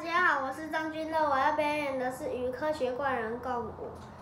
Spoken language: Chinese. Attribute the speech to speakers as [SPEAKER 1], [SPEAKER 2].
[SPEAKER 1] 家好，我是张君乐，我要表演的是与科学怪人共舞。